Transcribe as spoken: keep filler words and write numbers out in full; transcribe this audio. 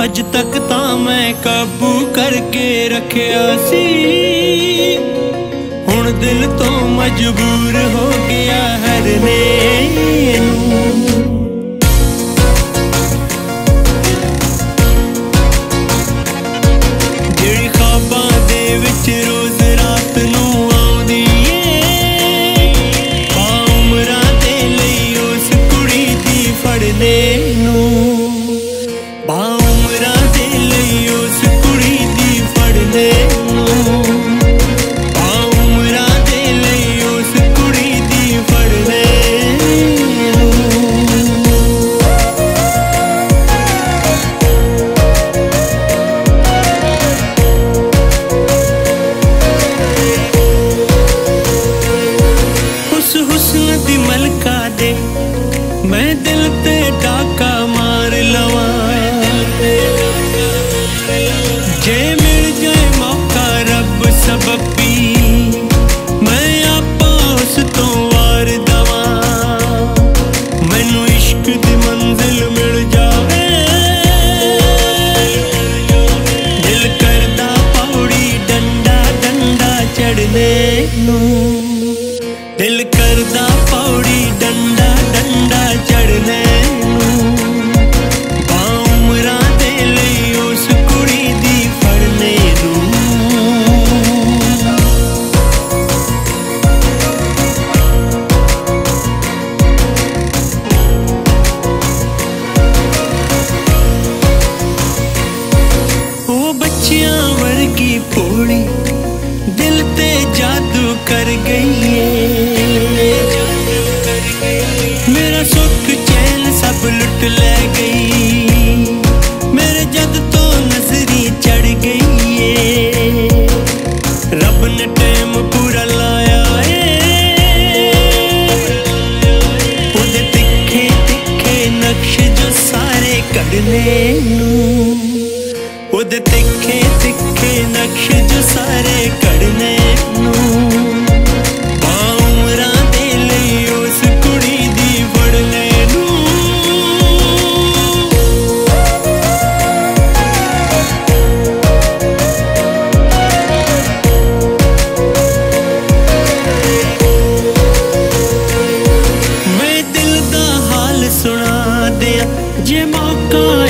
अज तक तां मैं काबू करके रखिया सी, हुण दिल तो मजबूर हो गया हरने नूं। जेड़ी ख्वाबां दे विच रोज रात नूं आउंदी ए, आ उमरां दे लई उस कुड़ी दी फड़ने नूं। मैं दिल ते डाका मार लवा, जे मिल जाए मौका रब सबबी, मैं आपा उस तो वार दवा। मैनू इश्क दी मंजिल मिल जावे, दिल करदा पौड़ी डंडा डंडा चढ़ने नूं। दिल करदा पौड़ी डंडा डंडा चढ़ने नूं। उमरां दे लई उस कुड़ी दी फड़ने नूं। ओ बच्चियां वर्गी भोली दिल ते जादू कर गई है, मेरा सुख चैन सब लुट ले गई, मेरे जद तो नजरी चढ़ गई है। रब ने टाइम पूरा लाया है, उहदे तिखे तिखे नक्श जो सारे कढ़ने नूं। उहदे तिखे तिखे नक्श जो सारे कढ़ने नूं। जे मौका